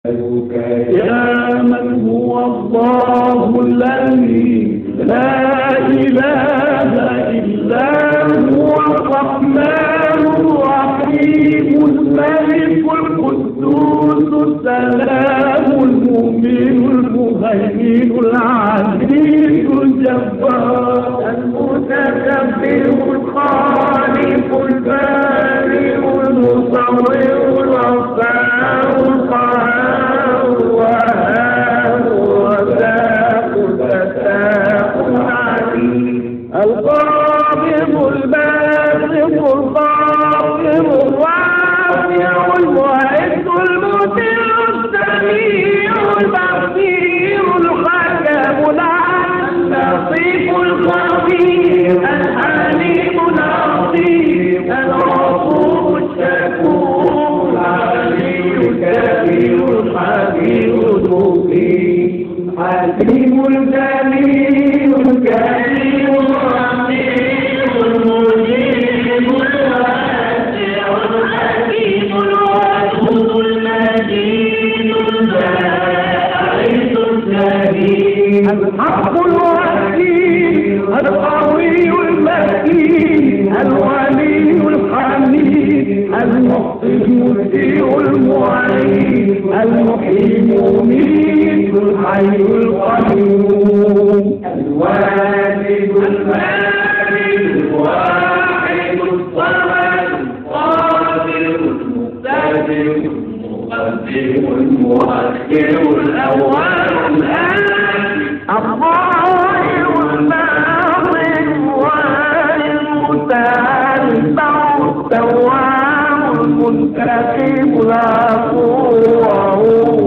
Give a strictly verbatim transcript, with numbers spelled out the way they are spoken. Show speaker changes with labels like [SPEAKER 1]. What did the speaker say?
[SPEAKER 1] يا من هو الله الذي لا إله إلا هو الرحمن الرحيم الملك القدوس السلام المؤمن المهيمن العزيز الجبار المتكبر الخالق البارئ المصور الغفار القهار الوهاب الرزاق الفتاح العليم القابض الباسط الخافض الرافع المعز المذل السميع البصير الحكم العليم اللطيف الخبير الحليم العظيم الغفور الشكور العلي الكبير الحكيم المبين الحكيم الجليل الكريم الرحيم المجيب الواسع الحكيم الودود المجيد الباعث الكريم الحق الوكيل القوي المتين الولي الحميد المحيي المبدئ المعين المحيي المميت الحي القيوم الواجد المالك الواحد الصمد القادر المقتدر المقدم المؤخر الاول الآخر الظاهر الباطن والوالي المتتبع التواب المنتقم العفو